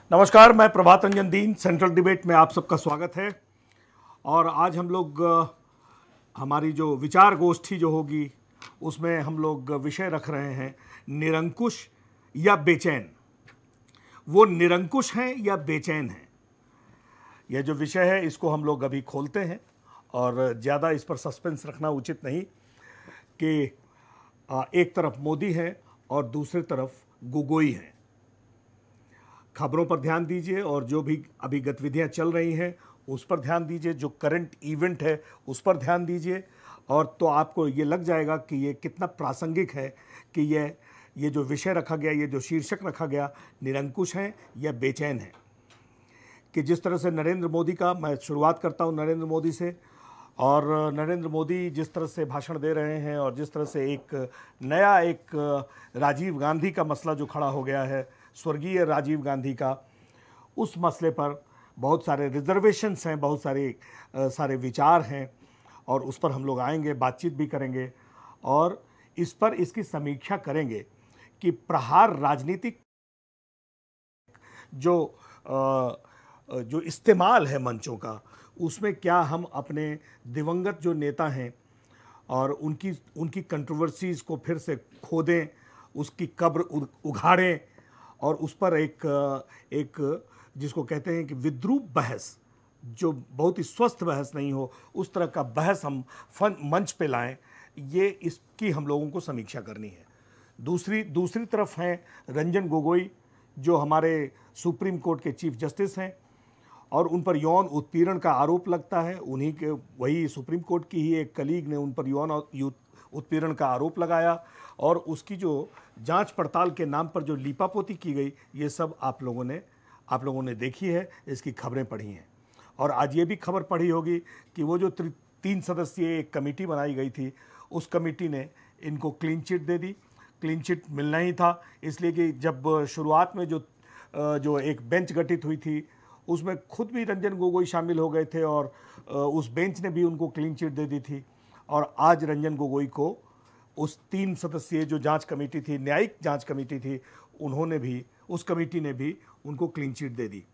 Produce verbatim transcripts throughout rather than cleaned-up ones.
नमस्कार, मैं प्रभात रंजन दीन central debate में आप सबका स्वागत है। और आज हम लोग हमारी जो विचार गोष्ठी जो होगी उसमें हम लोग विषय रख रहे हैं निरंकुश या बेचैन। वो निरंकुश हैं या बेचैन हैं, यह जो विषय है इसको हम लोग अभी खोलते हैं और ज़्यादा इस पर सस्पेंस रखना उचित नहीं कि एक तरफ मोदी है और दूसरी तरफ गोगोई हैं। खबरों पर ध्यान दीजिए और जो भी अभी गतिविधियां चल रही हैं उस पर ध्यान दीजिए, जो करंट इवेंट है उस पर ध्यान दीजिए, और तो आपको ये लग जाएगा कि ये कितना प्रासंगिक है कि ये ये जो विषय रखा गया, ये जो शीर्षक रखा गया, निरंकुश हैं या बेचैन हैं। कि जिस तरह से नरेंद्र मोदी का, मैं शुरुआत करता हूँ नरेंद्र मोदी से, और नरेंद्र मोदी जिस तरह से भाषण दे रहे हैं और जिस तरह से एक नया एक राजीव गांधी का मसला जो खड़ा हो गया है, स्वर्गीय राजीव गांधी का, उस मसले पर बहुत सारे रिजर्वेशंस हैं, बहुत सारे आ, सारे विचार हैं और उस पर हम लोग आएंगे, बातचीत भी करेंगे और इस पर इसकी समीक्षा करेंगे कि प्रहार राजनीतिक जो आ, जो इस्तेमाल है मंचों का, उसमें क्या हम अपने दिवंगत जो नेता हैं और उनकी उनकी कंट्रोवर्सीज़ को फिर से खोदें, उसकी कब्र उघाड़ें और उस पर एक एक जिसको कहते हैं कि विद्रूप बहस, जो बहुत ही स्वस्थ बहस नहीं हो, उस तरह का बहस हम फन मंच पे लाएं। ये इसकी हम लोगों को समीक्षा करनी है। दूसरी दूसरी तरफ हैं रंजन गोगोई, जो हमारे सुप्रीम कोर्ट के चीफ जस्टिस हैं और उन पर यौन उत्पीड़न का आरोप लगता है। उन्हीं के वही सुप्रीम कोर्ट की ही एक कलीग ने उन पर यौन उत्पीड़न का आरोप लगाया और उसकी जो जांच पड़ताल के नाम पर जो लीपापोती की गई, ये सब आप लोगों ने आप लोगों ने देखी है, इसकी खबरें पढ़ी हैं। और आज ये भी खबर पढ़ी होगी कि वो जो तीन सदस्यीय एक कमेटी बनाई गई थी, उस कमेटी ने इनको क्लीन चिट दे दी। क्लीन चिट मिलना ही था, इसलिए कि जब शुरुआत में जो जो एक बेंच गठित हुई थी उसमें खुद भी रंजन गोगोई शामिल हो गए थे और उस बेंच ने भी उनको क्लीन चिट दे दी थी। और आज रंजन गोगोई को उस तीन सदस्यीय जो जांच कमेटी थी, न्यायिक जांच कमेटी थी, उन्होंने भी, उस कमेटी ने भी उनको क्लीन चिट दे दी।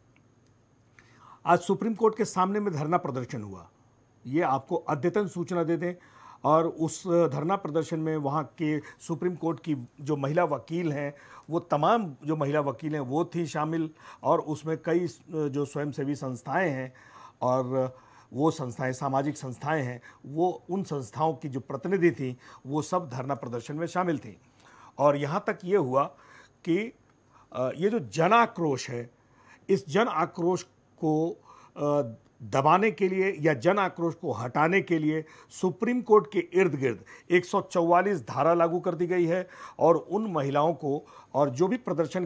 आज सुप्रीम कोर्ट के सामने में धरना प्रदर्शन हुआ, ये आपको अद्यतन सूचना दे दें। और उस धरना प्रदर्शन में वहाँ के सुप्रीम कोर्ट की जो महिला वकील हैं, वो तमाम जो महिला वकील हैं वो थी शामिल, और उसमें कई जो स्वयंसेवी संस्थाएं हैं और वो संस्थाएं, सामाजिक संस्थाएं हैं, वो उन संस्थाओं की जो प्रतिनिधि थी वो सब धरना प्रदर्शन में शामिल थी। और यहाँ तक ये हुआ कि ये जो जन आक्रोश है, इस जन आक्रोश को दबाने के लिए या जन आक्रोश को हटाने के लिए सुप्रीम कोर्ट के इर्द गिर्द एक सौ चौवालीस धारा लागू कर दी गई है और उन महिलाओं को और जो भी प्रदर्शन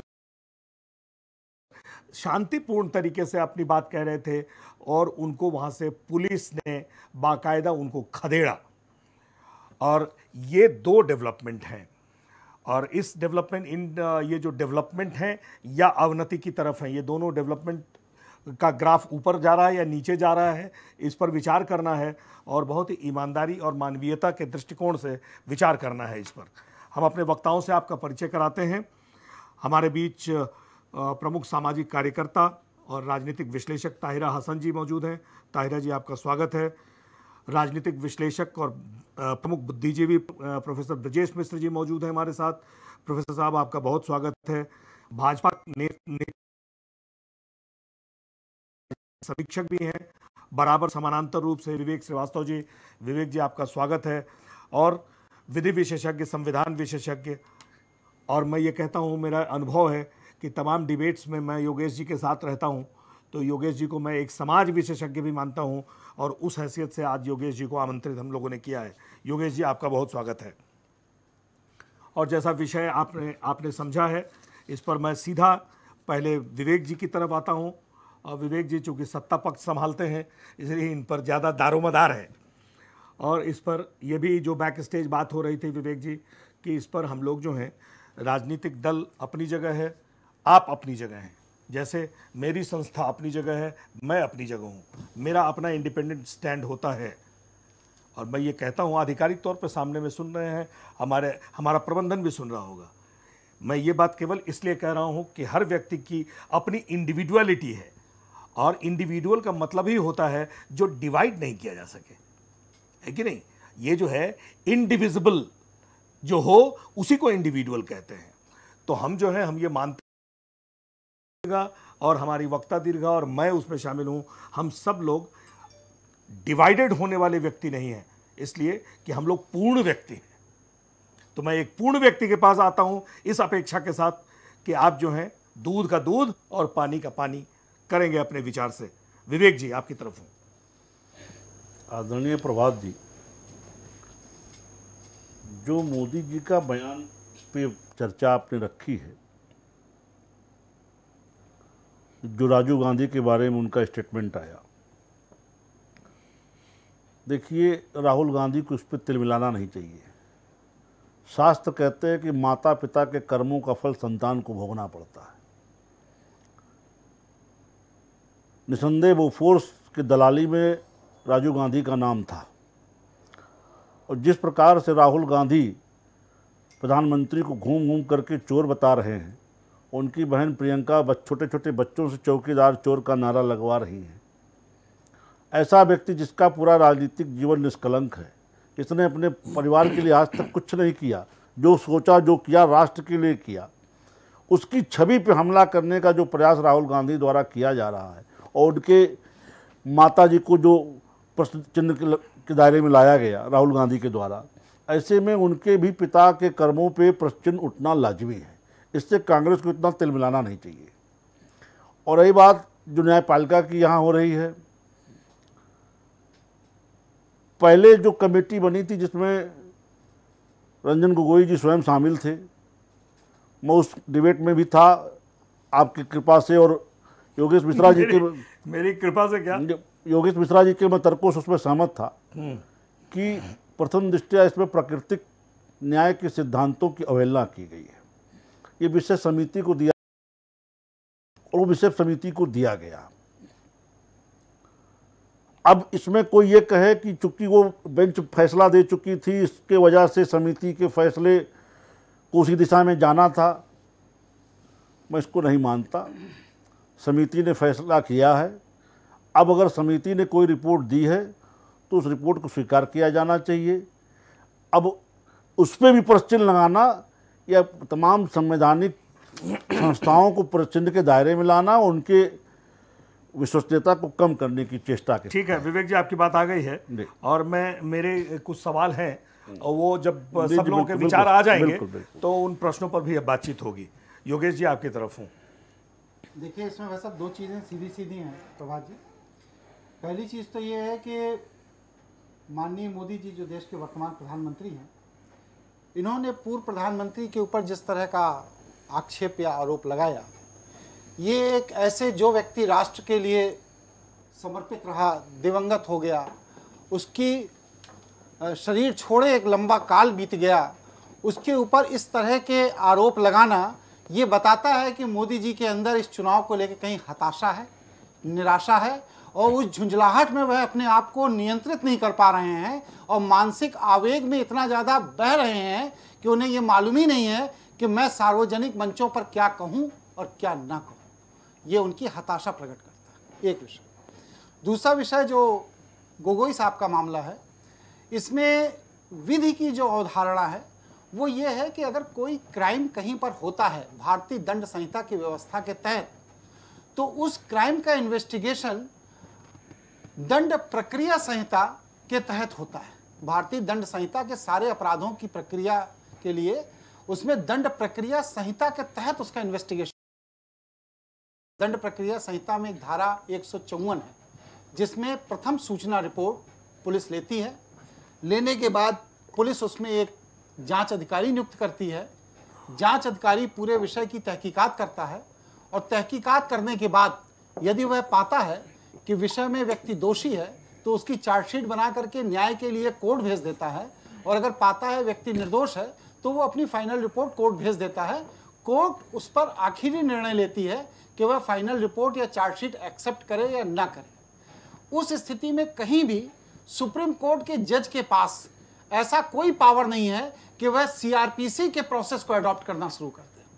शांतिपूर्ण तरीके से अपनी बात कह रहे थे और उनको वहां से पुलिस ने बाकायदा उनको खदेड़ा। और ये दो डेवलपमेंट हैं और इस डेवलपमेंट इन ये जो डेवलपमेंट हैं या अवनति की तरफ हैं, ये दोनों डेवलपमेंट का ग्राफ ऊपर जा रहा है या नीचे जा रहा है, इस पर विचार करना है और बहुत ही ईमानदारी और मानवीयता के दृष्टिकोण से विचार करना है। इस पर हम अपने वक्ताओं से आपका परिचय कराते हैं। हमारे बीच प्रमुख सामाजिक कार्यकर्ता और राजनीतिक विश्लेषक ताहिरा हसन जी मौजूद हैं। ताहिरा जी, आपका स्वागत है। राजनीतिक विश्लेषक और प्रमुख बुद्धिजीवी प्रोफेसर ब्रजेश मिश्र जी मौजूद हैं हमारे साथ। प्रोफेसर साहब, आपका बहुत स्वागत है। भाजपा ने, ने समीक्षक भी हैं बराबर समानांतर रूप से विवेक श्रीवास्तव जी। विवेक जी, आपका स्वागत है। और विधि विशेषज्ञ, संविधान विशेषज्ञ, और मैं ये कहता हूँ, मेरा अनुभव है कि तमाम डिबेट्स में मैं योगेश जी के साथ रहता हूँ, तो योगेश जी को मैं एक समाज विशेषज्ञ भी मानता हूँ और उस हैसियत से आज योगेश जी को आमंत्रित हम लोगों ने किया है। योगेश जी, आपका बहुत स्वागत है। और जैसा विषय आपने आपने समझा है, इस पर मैं सीधा पहले विवेक जी की तरफ आता हूँ। और विवेक जी चूँकि सत्ता पक्ष संभालते हैं, इसलिए इन पर ज़्यादा दारोमदार है। और इस पर यह भी जो बैक स्टेज बात हो रही थी विवेक जी, कि इस पर हम लोग जो हैं, राजनीतिक दल अपनी जगह है, आप अपनी जगह हैं। जैसे मेरी संस्था अपनी जगह है, मैं अपनी जगह हूँ, मेरा अपना इंडिपेंडेंट स्टैंड होता है। और मैं ये कहता हूँ, आधिकारिक तौर पर सामने में सुन रहे हैं, हमारे हमारा प्रबंधन भी सुन रहा होगा, मैं ये बात केवल इसलिए कह रहा हूं कि हर व्यक्ति की अपनी इंडिविजुअलिटी है, और इंडिविजुअल का मतलब ही होता है जो डिवाइड नहीं किया जा सके, है कि नहीं। ये जो है इनडिविजिबल जो हो उसी को इंडिविजुअल कहते हैं। तो हम जो है हम ये मानते हैं, और हमारी वक्ता दीर्घा और मैं उसमें शामिल हूं, हम सब लोग डिवाइडेड होने वाले व्यक्ति नहीं हैं, इसलिए कि हम लोग पूर्ण व्यक्ति हैं। तो मैं एक पूर्ण व्यक्ति के पास आता हूं इस अपेक्षा के साथ कि आप जो हैं दूध का दूध और पानी का पानी करेंगे अपने विचार से। विवेक जी, आपकी तरफ हूं। आदरणीय प्रभात जी, जो मोदी जी का बयान इस पे चर्चा आपने रखी है, जो राजीव गांधी के बारे में उनका स्टेटमेंट आया, देखिए राहुल गांधी को उस पर तिल मिलाना नहीं चाहिए। शास्त्र कहते हैं कि माता पिता के कर्मों का फल संतान को भोगना पड़ता है। निसंदेह वो फोर्स की दलाली में राजीव गांधी का नाम था, और जिस प्रकार से राहुल गांधी प्रधानमंत्री को घूम घूम करके चोर बता रहे हैं, उनकी बहन प्रियंका छोटे छोटे बच्चों से चौकीदार चोर का नारा लगवा रही हैं। ऐसा व्यक्ति जिसका पूरा राजनीतिक जीवन निष्कलंक है, इसने अपने परिवार के लिए आज तक कुछ नहीं किया, जो सोचा जो किया राष्ट्र के लिए किया, उसकी छवि पे हमला करने का जो प्रयास राहुल गांधी द्वारा किया जा रहा है, और उनके माता जी को जो प्रश्न चिन्ह के दायरे में लाया गया राहुल गांधी के द्वारा, ऐसे में उनके भी पिता के कर्मों पे प्रश्न चिन्ह उठना लाजमी है। इससे कांग्रेस को इतना तिल मिलाना नहीं चाहिए। और रही बात जो न्यायपालिका की यहाँ हो रही है, पहले जो कमेटी बनी थी जिसमें रंजन गोगोई जी स्वयं शामिल थे, मैं उस डिबेट में भी था आपकी कृपा से, और योगेश मिश्रा जी के मेरी कृपा से क्या योगेश मिश्रा जी के मैं तर्कों से उसमें सहमत था कि प्रथम दृष्टया इसमें प्राकृतिक न्याय के सिद्धांतों की अवहेलना की गई है। ये विषय समिति को दिया और वो विषय समिति को दिया गया। अब इसमें कोई ये कहे कि चूंकि वो बेंच फैसला दे चुकी थी, इसके वजह से समिति के फैसले को उसी दिशा में जाना था, मैं इसको नहीं मानता। समिति ने फैसला किया है। अब अगर समिति ने कोई रिपोर्ट दी है तो उस रिपोर्ट को स्वीकार किया जाना चाहिए। अब उस पर भी प्रश्न लगाना या तमाम संवैधानिक संस्थाओं को प्रश्न के दायरे में लाना, उनके विश्वसनीयता को कम करने की चेष्टा की। ठीक है विवेक जी, आपकी बात आ गई है, और मैं मेरे कुछ सवाल हैं, और वो जब सब लोगों के विचार आ जाएंगे बिल्कुल, बिल्कुल। तो उन प्रश्नों पर भी अब बातचीत होगी। योगेश जी, आपकी तरफ हूँ। देखिए, इसमें वैसे दो चीज़ें सीधी सीधी हैं प्रभात जी। पहली चीज़ तो ये है कि माननीय मोदी जी जो देश के वर्तमान प्रधानमंत्री हैं, इन्होंने पूर्व प्रधानमंत्री के ऊपर जिस तरह का आक्षेप या आरोप लगाया, ये एक ऐसे जो व्यक्ति राष्ट्र के लिए समर्पित रहा, दिवंगत हो गया, उसकी शरीर छोड़े एक लंबा काल बीत गया, उसके ऊपर इस तरह के आरोप लगाना ये बताता है कि मोदी जी के अंदर इस चुनाव को लेकर कहीं हताशा है, निराशा है, और उस झुंझलाहट में वह अपने आप को नियंत्रित नहीं कर पा रहे हैं, और मानसिक आवेग में इतना ज़्यादा बह रहे हैं कि उन्हें ये मालूम ही नहीं है कि मैं सार्वजनिक मंचों पर क्या कहूँ और क्या ना कहूँ। ये उनकी हताशा प्रकट करता है, एक विषय। दूसरा विषय जो गोगोई साहब का मामला है, इसमें विधि की जो अवधारणा है वो ये है कि अगर कोई क्राइम कहीं पर होता है भारतीय दंड संहिता की व्यवस्था के तहत, तो उस क्राइम का इन्वेस्टिगेशन दंड प्रक्रिया संहिता के तहत होता है। भारतीय दंड संहिता के सारे अपराधों की प्रक्रिया के लिए उसमें दंड प्रक्रिया संहिता के तहत उसका इन्वेस्टिगेशन। दंड प्रक्रिया संहिता में एक धारा एक सौ चौवन है, जिसमें प्रथम सूचना रिपोर्ट पुलिस लेती है। लेने के बाद पुलिस उसमें एक जांच अधिकारी नियुक्त करती है। जांच अधिकारी पूरे विषय की तहकीकात करता है, और तहकीकात करने के बाद यदि वह पाता है कि विषय में व्यक्ति दोषी है तो उसकी चार्जशीट बना करके न्याय के लिए कोर्ट भेज देता है, और अगर पाता है व्यक्ति निर्दोष है तो वो अपनी फाइनल रिपोर्ट कोर्ट भेज देता है। कोर्ट उस पर आखिरी निर्णय लेती है कि वह फाइनल रिपोर्ट या चार्जशीट एक्सेप्ट करे या ना करे। उस स्थिति में कहीं भी सुप्रीम कोर्ट के जज के पास ऐसा कोई पावर नहीं है कि वह सीआरपीसी के प्रोसेस को अडॉप्ट करना शुरू कर दे।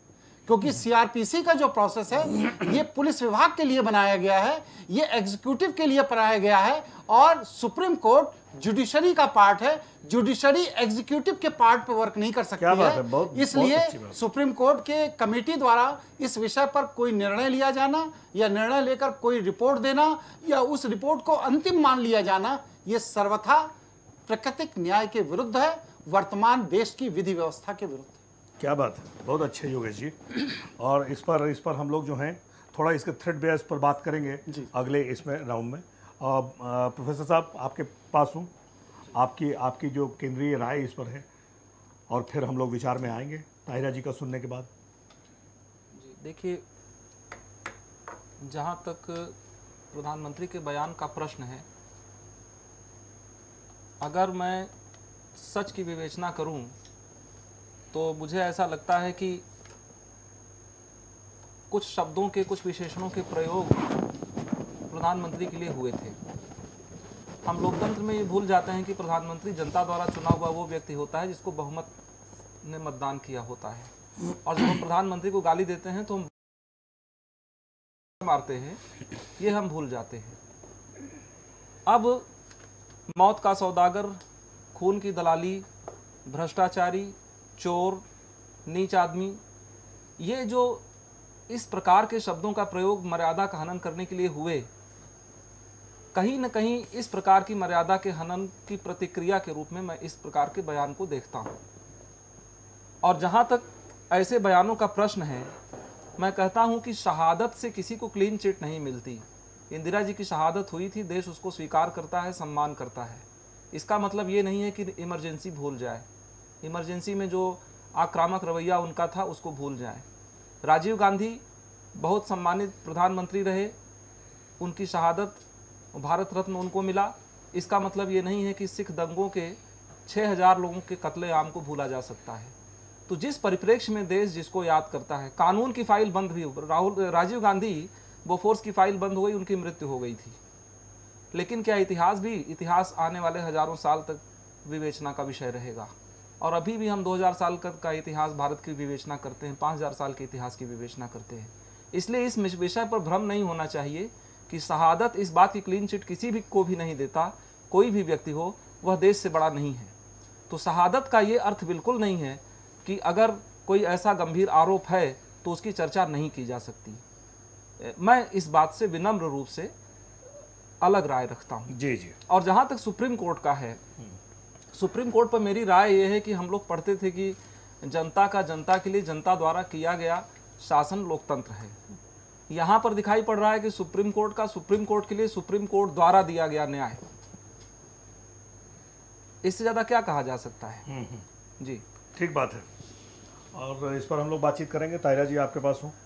क्योंकि सीआरपीसी का जो प्रोसेस है ये पुलिस विभाग के लिए बनाया गया है, ये एग्जीक्यूटिव के लिए बनाया गया है, और सुप्रीम कोर्ट जुडिशरी का पार्ट है। जुडिशरी एग्जीक्यूटिव के पार्ट पे वर्क नहीं कर सकती है, है? बहुत, इसलिए बहुत सुप्रीम कोर्ट के कमेटी द्वारा इस विषय पर कोई निर्णय लिया जाना या निर्णय लेकर कोई रिपोर्ट देना या उस रिपोर्ट को अंतिम मान लिया जाना, ये सर्वथा प्राकृतिक न्याय के विरुद्ध है, वर्तमान देश की विधि व्यवस्था के विरुद्ध। क्या बात है, बहुत अच्छे योगेश जी। और इस पर इस पर हम लोग जो हैं थोड़ा इसके थ्रेड बेस पर बात करेंगे अगले इसमें राउंड में। और प्रोफेसर साहब आपके पास हूँ, आपकी आपकी जो केंद्रीय राय इस पर है, और फिर हम लोग विचार में आएंगे ताहिरा जी का सुनने के बाद। जी देखिए, जहाँ तक प्रधानमंत्री के बयान का प्रश्न है, अगर मैं सच की विवेचना करूं तो मुझे ऐसा लगता है कि कुछ शब्दों के, कुछ विशेषणों के प्रयोग प्रधानमंत्री के लिए हुए थे। हम लोकतंत्र में ये भूल जाते हैं कि प्रधानमंत्री जनता द्वारा चुना हुआ वो व्यक्ति होता है जिसको बहुमत ने मतदान किया होता है, और जब हम प्रधानमंत्री को गाली देते हैं तो हम मारते हैं, ये हम भूल जाते हैं। अब मौत का सौदागर, खून की दलाली, भ्रष्टाचारी, चोर, नीच आदमी, ये जो इस प्रकार के शब्दों का प्रयोग मर्यादा का हनन करने के लिए हुए, कहीं न कहीं इस प्रकार की मर्यादा के हनन की प्रतिक्रिया के रूप में मैं इस प्रकार के बयान को देखता हूँ। और जहाँ तक ऐसे बयानों का प्रश्न है, मैं कहता हूँ कि शहादत से किसी को क्लीन चिट नहीं मिलती। इंदिरा जी की शहादत हुई थी, देश उसको स्वीकार करता है, सम्मान करता है। इसका मतलब ये नहीं है कि इमरजेंसी भूल जाए, इमरजेंसी में जो आक्रामक रवैया उनका था उसको भूल जाए। राजीव गांधी बहुत सम्मानित प्रधानमंत्री रहे, उनकी शहादत भारत रत्न उनको मिला। इसका मतलब ये नहीं है कि सिख दंगों के छः हज़ार लोगों के कत्लेआम को भूला जा सकता है। तो जिस परिप्रेक्ष्य में देश जिसको याद करता है, कानून की फाइल बंद भी, राहुल राजीव गांधी बोफोर्स की फाइल बंद हो गई, उनकी मृत्यु हो गई थी, लेकिन क्या इतिहास भी, इतिहास आने वाले हजारों साल तक विवेचना का विषय रहेगा। और अभी भी हम दो हज़ार साल का इतिहास भारत की विवेचना करते हैं, पाँच हज़ार साल के इतिहास की विवेचना करते हैं। इसलिए इस विषय पर भ्रम नहीं होना चाहिए कि शहादत इस बात की क्लीन चिट किसी भी को भी नहीं देता, कोई भी व्यक्ति हो वह देश से बड़ा नहीं है। तो शहादत का ये अर्थ बिल्कुल नहीं है कि अगर कोई ऐसा गंभीर आरोप है तो उसकी चर्चा नहीं की जा सकती। मैं इस बात से विनम्र रूप से अलग राय रखता हूँ। जी जी। और जहाँ तक सुप्रीम कोर्ट का है, सुप्रीम कोर्ट पर मेरी राय यह है कि हम लोग पढ़ते थे कि जनता का जनता के लिए, जनता द्वारा किया गया शासन लोकतंत्र है। यहाँ पर दिखाई पड़ रहा है कि सुप्रीम कोर्ट का सुप्रीम कोर्ट के लिए सुप्रीम कोर्ट द्वारा दिया गया न्याय। इससे ज्यादा क्या कहा जा सकता है। जी ठीक बात है, और इस पर हम लोग बातचीत करेंगे। ताहिरा जी आपके पास हूँ।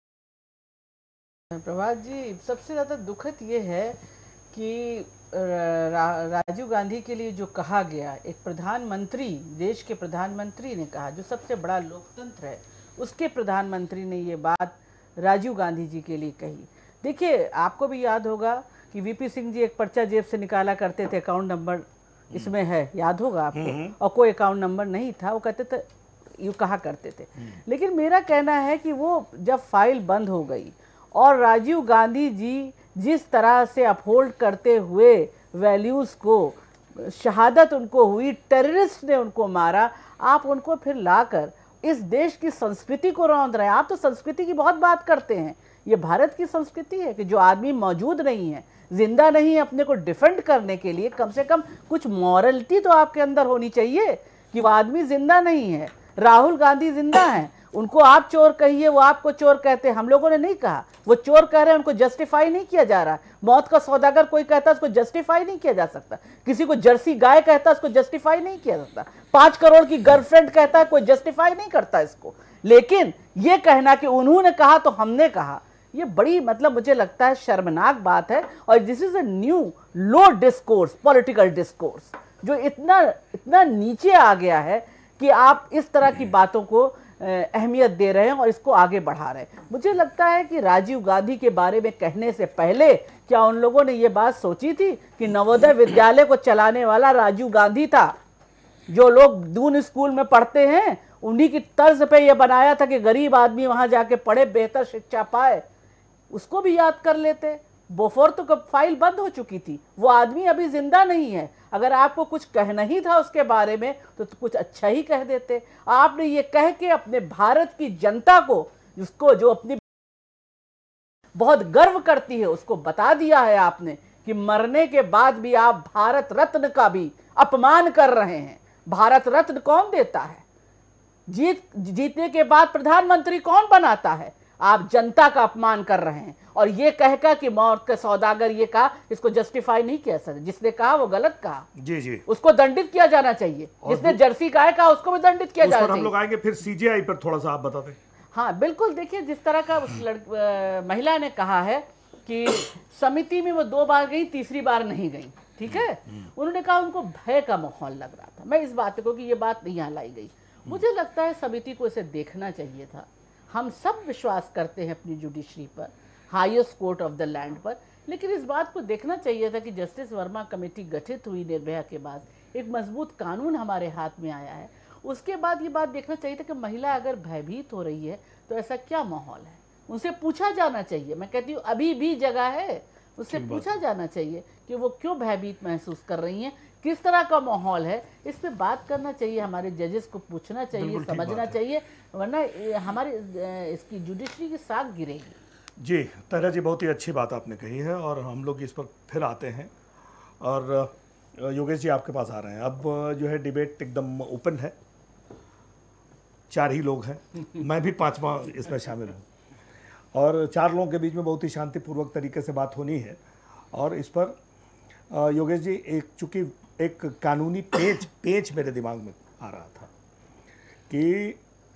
प्रभात जी, सबसे ज़्यादा दुखद ये है कि रा, राजीव गांधी के लिए जो कहा गया, एक प्रधानमंत्री, देश के प्रधानमंत्री ने कहा, जो सबसे बड़ा लोकतंत्र है, उसके प्रधानमंत्री ने ये बात राजीव गांधी जी के लिए कही। देखिए, आपको भी याद होगा कि वीपी सिंह जी एक पर्चा जेब से निकाला करते थे, अकाउंट नंबर इसमें है, याद होगा आपको, और कोई अकाउंट नंबर नहीं था, वो कहते थे, यूँ कहा करते थे। लेकिन मेरा कहना है कि वो जब फाइल बंद हो गई और राजीव गांधी जी जिस तरह से अपहोल्ड करते हुए वैल्यूज़ को, शहादत उनको हुई, टेररिस्ट ने उनको मारा, आप उनको फिर लाकर इस देश की संस्कृति को रौंद रहे हैं। आप तो संस्कृति की बहुत बात करते हैं, ये भारत की संस्कृति है कि जो आदमी मौजूद नहीं है, जिंदा नहीं है अपने को डिफेंड करने के लिए, कम से कम कुछ मॉरलिटी तो आपके अंदर होनी चाहिए कि वो आदमी जिंदा नहीं है। राहुल गांधी जिंदा हैं, उनको आप चोर कहिए, वो आपको चोर कहते हैं। हम लोगों ने नहीं कहा, वो चोर कह रहे हैं, उनको जस्टिफाई नहीं किया जा रहा। मौत का सौदागर कोई कहता है, उसको जस्टिफाई नहीं किया जा सकता। किसी को जर्सी गाय कहता है, उसको जस्टिफाई नहीं किया जा सकता। पांच करोड़ की गर्लफ्रेंड कहता है, कोई जस्टिफाई नहीं करता इसको। लेकिन ये कहना कि उन्होंने कहा तो हमने कहा, ये बड़ी, मतलब मुझे लगता है शर्मनाक बात है। और this is a new low discourse, political discourse, जो इतना इतना नीचे आ गया है कि आप इस तरह की बातों को अहमियत दे रहे हैं और इसको आगे बढ़ा रहे हैं। मुझे लगता है कि राजीव गांधी के बारे में कहने से पहले क्या उन लोगों ने ये बात सोची थी कि नवोदय विद्यालय को चलाने वाला राजीव गांधी था? जो लोग दून स्कूल में पढ़ते हैं उन्हीं की तर्ज पे ये बनाया था कि गरीब आदमी वहां जाके पढ़े, बेहतर शिक्षा पाए, उसको भी याद कर लेते। बोफोर तो कब फाइल बंद हो चुकी थी, वो आदमी अभी जिंदा नहीं है। अगर आपको कुछ कहना ही था उसके बारे में तो, तो कुछ अच्छा ही कह देते। आपने ये कह के अपने भारत की जनता को, जिसको जो अपनी बहुत गर्व करती है, उसको बता दिया है आपने कि मरने के बाद भी आप भारत रत्न का भी अपमान कर रहे हैं। भारत रत्न कौन देता है? जीत जीतने के बाद प्रधानमंत्री कौन बनाता है? आप जनता का अपमान कर रहे हैं। और ये कहकर कि मौत के सौदागर ये कहा, इसको जस्टिफाई नहीं किया सर। जिसने कहा वो गलत कहा, जी जी, उसको दंडित किया जाना चाहिए। जिसने जर्सी गाय कहा उसको भी दंडित किया जाना चाहिए। हम लोग आएंगे फिर सीजीआई पर, थोड़ा सा आप बता दें। हाँ बिल्कुल, देखिए जिस तरह का उस लड़ महिला ने कहा है कि समिति में वो दो बार गई, तीसरी बार नहीं गई, ठीक है। उन्होंने कहा उनको भय का माहौल लग रहा था। मैं इस बात को कि ये बात नहीं यहाँ लाई गई। मुझे लगता है समिति को इसे देखना चाहिए था। हम सब विश्वास करते हैं अपनी जुडिशरी पर, highest court of the land पर, लेकिन इस बात को देखना चाहिए था कि जस्टिस वर्मा कमेटी गठित हुई निर्भया के बाद, एक मजबूत कानून हमारे हाथ में आया है। उसके बाद ये बात देखना चाहिए था कि महिला अगर भयभीत हो रही है तो ऐसा क्या माहौल है, उनसे पूछा जाना चाहिए। मैं कहती हूँ अभी भी जगह है, उससे पूछा जाना चाहिए कि वो क्यों भयभीत महसूस कर रही हैं, किस तरह का माहौल है। इस पे बात करना चाहिए, हमारे जजेस को पूछना चाहिए, समझना चाहिए, वरना हमारी इसकी जुडिशरी की साख गिरेगी। जी तारा जी, बहुत ही अच्छी बात आपने कही है और हम लोग इस पर फिर आते हैं। और योगेश जी आपके पास आ रहे हैं। अब जो है डिबेट एकदम ओपन है, चार ही लोग हैं, मैं भी पांचवा इसमें शामिल हूँ, और चार लोगों के बीच में बहुत ही शांतिपूर्वक तरीके से बात होनी है। और इस पर योगेश जी, एक चूँकि एक कानूनी पेच पेच मेरे दिमाग में आ रहा था कि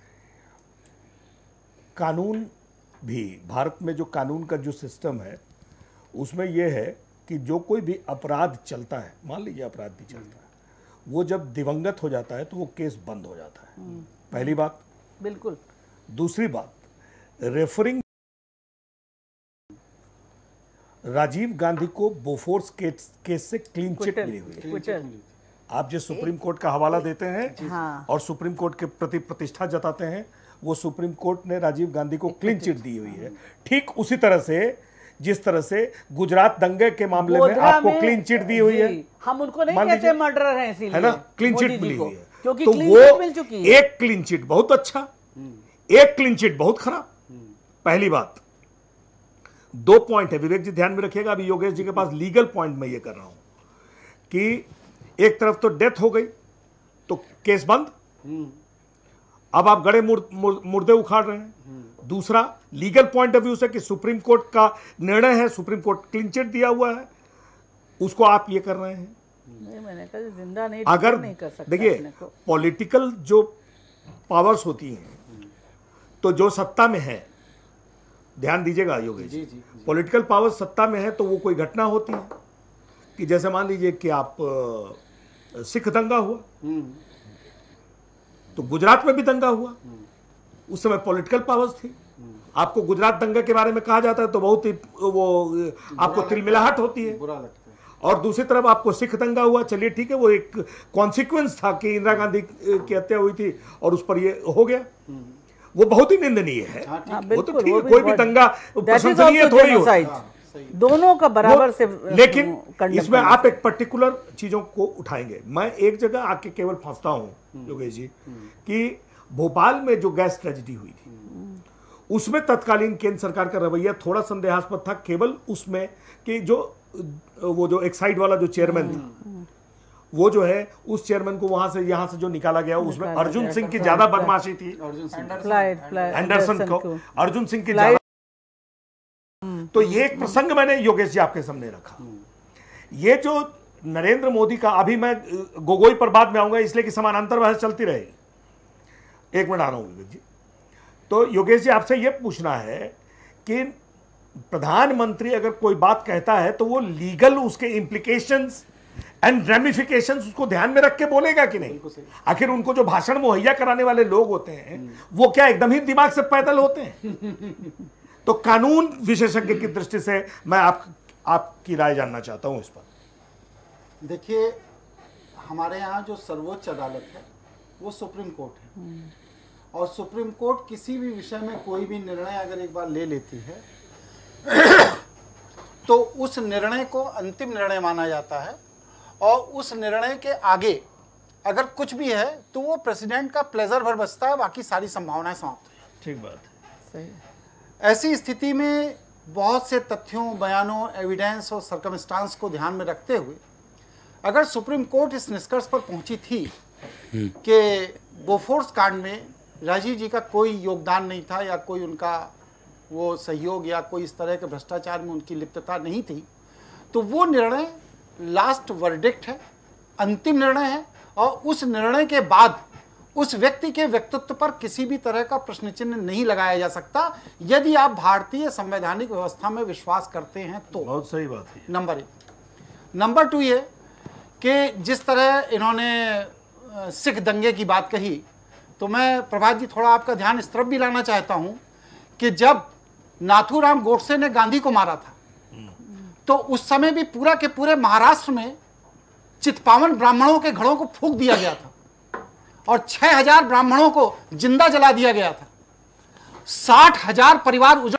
कानून भी, भारत में जो कानून का जो सिस्टम है उसमें यह है कि जो कोई भी अपराध चलता है, मान लीजिए अपराध भी चलता है, वो जब दिवंगत हो जाता है तो वो केस बंद हो जाता है। पहली बात। बिल्कुल। दूसरी बात, रेफरिंग राजीव गांधी को बोफोर्स केस, केस से क्लीन चिट मिली हुई है। आप जो सुप्रीम कोर्ट का हवाला देते हैं हाँ। और सुप्रीम कोर्ट के प्रति प्रतिष्ठा जताते हैं, वो सुप्रीम कोर्ट ने राजीव गांधी को क्लीन चिट दी हुई है। ठीक उसी तरह से जिस तरह से गुजरात दंगे के मामले में आपको क्लीन चिट दी हुई है। हम उनको नहीं कहते मर्डरर हैं, इसीलिए है ना, क्लीन चिट मिली हुई है। क्योंकि तो वो मिल चुकी है। एक क्लीन चिट बहुत अच्छा, एक क्लीन चिट बहुत खराब। पहली बात। दो पॉइंट है, विवेक जी ध्यान में रखिएगा, अभी योगेश जी के पास लीगल पॉइंट में ये कर रहा हूं कि एक तरफ तो डेथ हो गई तो केस बंद, अब आप गड़े मुर, मुर, मुर्दे उखाड़ रहे हैं। दूसरा लीगल पॉइंट ऑफ व्यू से कि सुप्रीम कोर्ट का निर्णय है, सुप्रीम कोर्ट क्लीन चिट दिया हुआ है, उसको आप ये कर रहे हैं। नहीं, मैंने कहा जिंदा नहीं, अगर नहीं कर सकता। देखिए पॉलिटिकल जो पावर्स होती हैं, तो जो सत्ता में है, ध्यान दीजिएगा योगेश जी, पॉलिटिकल पावर सत्ता में है तो वो कोई घटना होती है कि जैसे मान लीजिए कि आप आ, सिख दंगा हुआ, तो गुजरात में भी दंगा हुआ, उस समय पॉलिटिकल पावर्स थी। आपको गुजरात दंगे के बारे में कहा जाता है तो बहुत ही वो आपको तिलमिलाहट होती है, बुरा लगता है। और दूसरी तरफ आपको सिख दंगा हुआ, चलिए ठीक है, वो एक कॉन्सिक्वेंस था कि इंदिरा गांधी की हत्या हुई थी और उस पर ये हो गया, वो बहुत ही निंदनीय है। हाँ, वो तो ठीक है, कोई भी दंगा प्रशंसनीय थोड़ी हो, दोनों का बराबर से। लेकिन इसमें आप एक पर्टिकुलर चीजों को उठाएंगे। मैं एक जगह आके केवल फंसता हूं योगेश जी कि भोपाल में जो गैस ट्रेजेडी हुई थी उसमें तत्कालीन केंद्र सरकार का रवैया थोड़ा संदेहास्पद था, केवल उसमें कि जो वो जो एक्साइड वाला जो चेयरमैन था, वो जो है उस चेयरमैन को वहां से यहां से जो निकाला गया उसमें अर्जुन सिंह की ज्यादा बदमाशी थी, एंडरसन को अर्जुन सिंह की ज्यादा। तो ये एक प्रसंग मैंने योगेश जी आपके सामने रखा। ये जो नरेंद्र मोदी का, अभी मैं गोगोई पर बाद में आऊंगा इसलिए कि समानांतर बहस चलती रहेगी, एक मिनट आ रहा हूं विवेक जी। तो योगेश जी आपसे यह पूछना है कि प्रधानमंत्री अगर कोई बात कहता है तो वो लीगल उसके इंप्लीकेशंस एंड रेमिफिकेशंस उसको ध्यान में रख के बोलेगा कि नहीं? आखिर उनको जो भाषण मुहैया कराने वाले लोग होते हैं वो क्या एकदम ही दिमाग से पैदल होते हैं? तो कानून विशेषज्ञ की दृष्टि से मैं आप आपकी राय जानना चाहता हूं इस पर। देखिए, हमारे यहाँ जो सर्वोच्च अदालत है वो सुप्रीम कोर्ट है। और सुप्रीम कोर्ट किसी भी विषय में कोई भी निर्णय अगर एक बार ले लेती है तो उस निर्णय को अंतिम निर्णय माना जाता है, और उस निर्णय के आगे अगर कुछ भी है तो वो प्रेसिडेंट का प्लेजर भर बचता है, बाकी सारी संभावनाएं समाप्त हो जाती हैं। ठीक बात है। सही। ऐसी स्थिति में बहुत से तथ्यों, बयानों, एविडेंस और सर्कमस्टांस को ध्यान में रखते हुए अगर सुप्रीम कोर्ट इस निष्कर्ष पर पहुंची थी कि बोफोर्स कांड में राजीव जी का कोई योगदान नहीं था या कोई उनका वो सहयोग या कोई इस तरह के भ्रष्टाचार में उनकी लिप्तता नहीं थी, तो वो निर्णय लास्ट वर्डिक्ट है, अंतिम निर्णय है, और उस निर्णय के बाद उस व्यक्ति के व्यक्तित्व पर किसी भी तरह का प्रश्न चिन्ह नहीं लगाया जा सकता यदि आप भारतीय संवैधानिक व्यवस्था में विश्वास करते हैं तो। बहुत सही बात है। नंबर एक। नंबर टू ये कि जिस तरह इन्होंने सिख दंगे की बात कही, तो मैं प्रभात जी थोड़ा आपका ध्यान इस तरफ भी लाना चाहता हूं कि जब नाथूराम गोडसे ने गांधी को मारा था तो उस समय भी पूरा के पूरे महाराष्ट्र में चितपावन ब्राह्मणों के घरों को फूंक दिया गया था और छह हजार ब्राह्मणों को जिंदा जला दिया गया था। साठ हजार परिवार उजड़।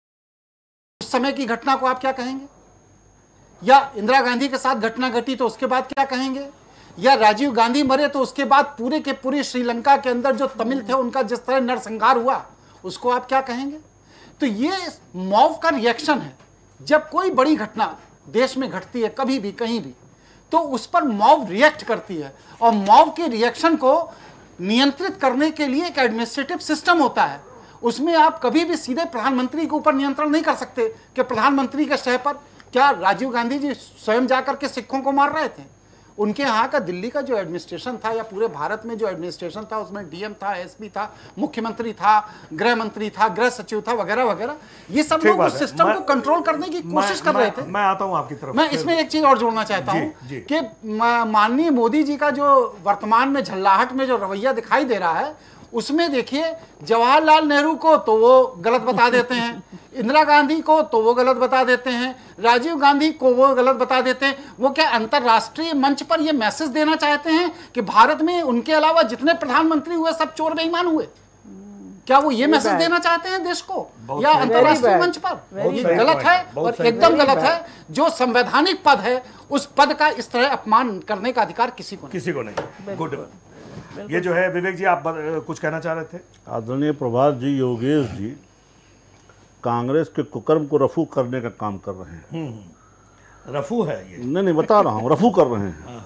उस समय की घटना को आप क्या कहेंगे? या इंदिरा गांधी के साथ घटना घटी तो उसके बाद क्या कहेंगे? या राजीव गांधी मरे तो उसके बाद पूरे के पूरे श्रीलंका के अंदर जो तमिल थे उनका जिस तरह नरसंहार हुआ उसको आप क्या कहेंगे? तो ये मॉब का रिएक्शन है। जब कोई बड़ी घटना देश में घटती है कभी भी कहीं भी तो उस पर मॉब रिएक्ट करती है, और मॉब के रिएक्शन को नियंत्रित करने के लिए एक एडमिनिस्ट्रेटिव सिस्टम होता है। उसमें आप कभी भी सीधे प्रधानमंत्री के ऊपर नियंत्रण नहीं कर सकते कि प्रधानमंत्री के शह पर क्या राजीव गांधी जी स्वयं जाकर के सिखों को मार रहे थे? उनके यहाँ का दिल्ली का जो एडमिनिस्ट्रेशन था या पूरे भारत में जो एडमिनिस्ट्रेशन था उसमें डीएम था, एसपी था, मुख्यमंत्री था, गृह मंत्री था, गृह सचिव था, वगैरह वगैरह। ये सब लोग उस सिस्टम को कंट्रोल करने की कोशिश कर रहे थे। मैं आता हूं आपकी तरफ। मैं इसमें एक चीज और जोड़ना चाहता हूं कि माननीय मोदी जी का जो वर्तमान में झल्लाहट में जो रवैया दिखाई दे रहा है उसमें देखिए जवाहरलाल नेहरू को तो वो गलत बता देते हैं, इंदिरा गांधी को तो वो गलत बता देते हैं, राजीव गांधी को वो गलत बता देते हैं। वो क्या अंतर्राष्ट्रीय मंच पर ये मैसेज देना चाहते हैं कि भारत में उनके अलावा जितने प्रधानमंत्री हुए सब चोर बेईमान हुए? क्या वो ये मैसेज देना चाहते हैं देश को या अंतर्राष्ट्रीय मंच पर? ये गलत है और एकदम गलत है। जो संवैधानिक पद है उस पद का इस तरह अपमान करने का अधिकार किसी को किसी को नहीं। गुड। ये जो है विवेक जी आप कुछ कहना चाह रहे थे? आदरणीय प्रभात जी, योगेश जी कांग्रेस के कुकर्म को रफू करने का काम कर रहे हैं। रफू है ये? नहीं नहीं बता रहा हूँ, रफू कर रहे हैं।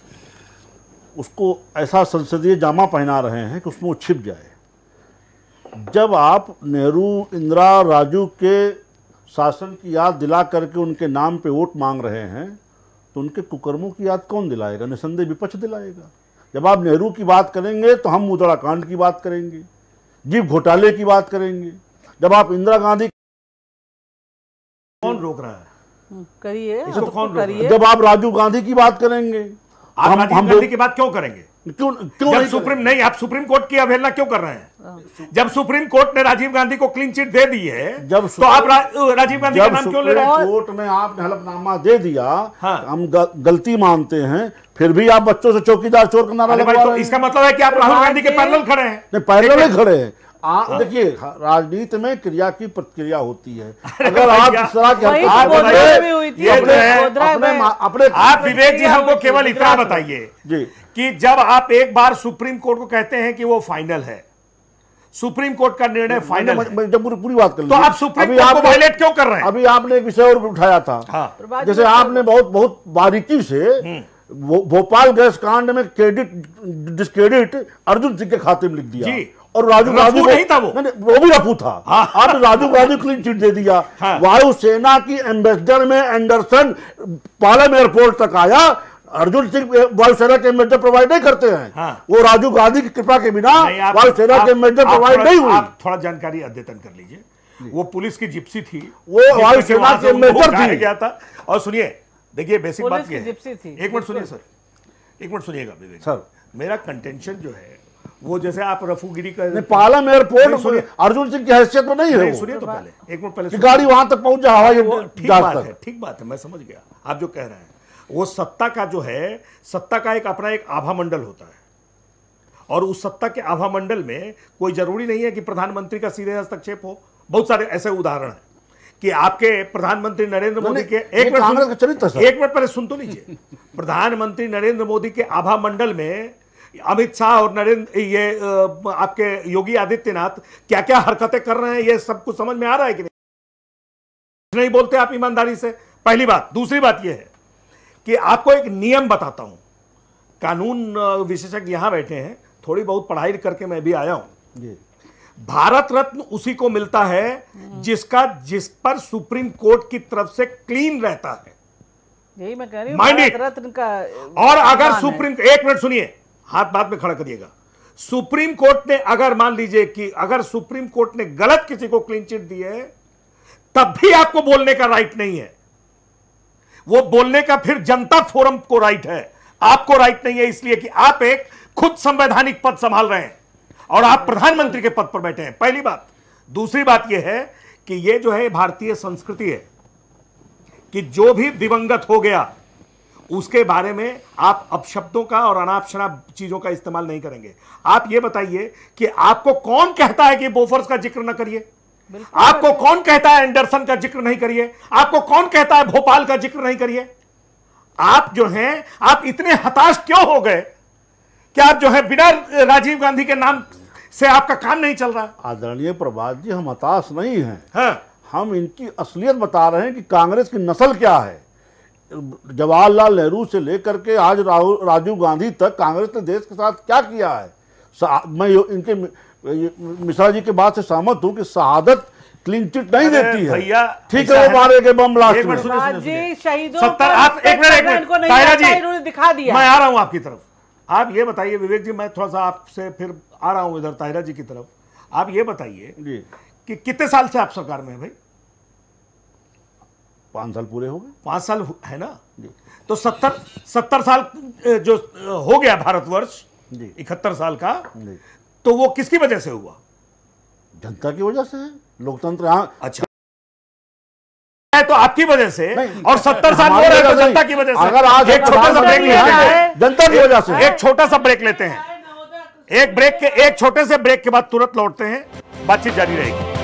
उसको ऐसा संसदीय जामा पहना रहे हैं कि उसमें वो छिप जाए। जब आप नेहरू, इंदिरा, राजू के शासन की याद दिला करके उनके नाम पे वोट मांग रहे हैं तो उनके कुकर्मों की याद कौन दिलाएगा? निसंदेह विपक्ष दिलाएगा। जब आप नेहरू की बात करेंगे तो हम मुद्रा कांड की बात करेंगे, जीप घोटाले की बात करेंगे। जब आप इंदिरा गांधी, कौन रोक रहा है? करिए, इसको कौन करिए। जब आप राजीव गांधी की बात करेंगे, आप हम, राजीव गांधी की बात क्यों करेंगे? क्यों क्यों जब नहीं सुप्रीम नहीं, आप सुप्रीम कोर्ट की अवहेलना क्यों कर रहे हैं? जब सुप्रीम कोर्ट ने राजीव गांधी को क्लीन चिट दे दी है जब तो आप रा, राजीव गांधी का नाम क्यों ले रहे हैं? कोर्ट में आपने हलफनामा दे दिया, हाँ। हम ग, गलती मानते हैं, फिर भी आप बच्चों से चौकीदार चोर का नारा लगवा तो रहे हैं। इसका मतलब है कि आप राहुल गांधी के पैरेलल खड़े हैं। नहीं, पैरेलल में खड़े हैं। आप देखिए राजनीति में क्रिया की प्रतिक्रिया होती है। अगर आप इस तरह के अपने आप विवेक जी हमको केवल इतना बताइए जी कि जब आप एक बार सुप्रीम कोर्ट को कहते हैं कि वो फाइनल है, सुप्रीम कोर्ट का निर्णय फाइनल है, जब पूरी पूरी बात कर तो आप सुप्रीम कोर्ट को वायलेट क्यों कर रहे हैं? अभी आपने एक विषय और उठाया था। हाँ। जैसे आपने बहुत बहुत बारीकी से भोपाल गैस कांड में क्रेडिट डिस्क्रेडिट अर्जुन सिंह के खाते में लिख दिया जी। और राजीव गांधी नहीं था वो, नहीं, वो भी रफू था। हाँ। आपने राजीव गांधी क्लीन चिट दे दिया। हाँ। वायुसेना की एम्बेसडर में एंडरसन पालम एयरपोर्ट तक आया। अर्जुन सिंह वायुसेना के एम्बेसडर प्रोवाइड नहीं करते हैं। हाँ। वो राजीव गांधी की कृपा के बिना वायुसेना के एम्बेसडर प्रोवाइड नहीं हुई। आप थोड़ा जानकारी अद्यतन कर लीजिए। वो पुलिस की जिप्सी थी, वो वायुसेना के एम्बेसडर थी गया था। और सुनिए, देखिए बेसिक बात ये है, थी। एक मिनट सुनिए सर, एक मिनट सुनिएगा विवेक सर। मेरा कंटेंशन जो है वो जैसे आप रफूगिरी कर पालम एयरपोर्ट अर्जुन सिंह की हैसियत में नहीं है। सुनिए तो पहले एक मिनट पहले गाड़ी वहां तक पहुंच जाए हवाई ठीक बात है, ठीक बात है, मैं समझ गया आप जो कह रहे हैं। वो सत्ता का जो है, सत्ता का एक अपना एक आभा मंडल होता है और उस सत्ता के आभा मंडल में कोई जरूरी नहीं है कि प्रधानमंत्री का सीधे हस्तक्षेप हो। बहुत सारे ऐसे उदाहरण हैं कि आपके प्रधानमंत्री नरेंद्र मोदी के एक मिनट एक मिनट पहले सुन तो लीजिए। प्रधानमंत्री नरेंद्र मोदी के आभा मंडल में अमित शाह और नरेंद्र ये आपके योगी आदित्यनाथ क्या क्या हरकतें कर रहे हैं, ये सब कुछ समझ में आ रहा है कि नहीं? नहीं बोलते आप ईमानदारी से, पहली बात। दूसरी बात यह है कि आपको एक नियम बताता हूं, कानून विशेषज्ञ यहां बैठे हैं, थोड़ी बहुत पढ़ाई करके मैं भी आया हूं। भारत रत्न उसी को मिलता है जिसका जिस पर सुप्रीम कोर्ट की तरफ से क्लीन रहता है। यही मैं कह रही हूं, भारत रत्न का। और अगर सुप्रीम, एक मिनट सुनिए, हाथ बात में खड़ा करिएगा। सुप्रीम कोर्ट ने अगर मान लीजिए कि अगर सुप्रीम कोर्ट ने गलत किसी को क्लीन चिट दी है, तब भी आपको बोलने का राइट नहीं है। वो बोलने का फिर जनता फोरम को राइट है, आपको राइट नहीं है, इसलिए कि आप एक खुद संवैधानिक पद संभाल रहे हैं और आप प्रधानमंत्री के पद पर बैठे हैं, पहली बात। दूसरी बात यह है कि यह जो है भारतीय संस्कृति है कि जो भी दिवंगत हो गया उसके बारे में आप अपशब्दों का और अनाप शनाप चीजों का इस्तेमाल नहीं करेंगे। आप यह बताइए कि आपको कौन कहता है कि बोफोर्स का जिक्र न करिए? आपको कौन कहता है एंडरसन का जिक्र नहीं करिए? आपको कौन कहता है भोपाल का जिक्र नहीं करिए? आप जो हैं, आप इतने हताश क्यों हो गए कि आप जो है बिना राजीव गांधी के नाम से आपका काम नहीं चल रहा? आदरणीय प्रभात जी, हम हताश नहीं हैं। हाँ। हम इनकी असलियत बता रहे हैं कि कांग्रेस की नस्ल क्या है। जवाहरलाल नेहरू से लेकर के आज राजीव गांधी तक कांग्रेस ने देश के साथ क्या किया है। मैं इनके मिश्रा जी के बात से सहमत हूं कि शहादत क्लीन चिट नहीं देती है। भैया ठीक है, वो मारे गए बम लास्ट में। सत्तर आप एक मिनट एक मिनट ताहिरा जी दिखा दिया। मैं आ रहा हूं आपकी तरफ। आप ये बताइए विवेक जी, मैं थोड़ा सा आपसे फिर आ रहा हूं इधर ताहिरा जी की तरफ। आप ये बताइए कि कितने साल से आप सरकार में है भाई? पांच साल पूरे हो गए। पांच साल है ना? तो सत्तर सत्तर साल जो हो गया भारतवर्ष, इकहत्तर साल का, तो वो किसकी वजह से हुआ? जनता की वजह से है, लोकतंत्र। हाँ, अच्छा है तो आपकी वजह से, और सत्तर साल हो रहे तो जनता की वजह से। अगर आज एक छोटा सा ब्रेक लेते हैं, जनता की वजह से। एक छोटा सा ब्रेक लेते हैं, एक ब्रेक के एक छोटे से ब्रेक के बाद तुरंत लौटते हैं, बातचीत जारी रहेगी।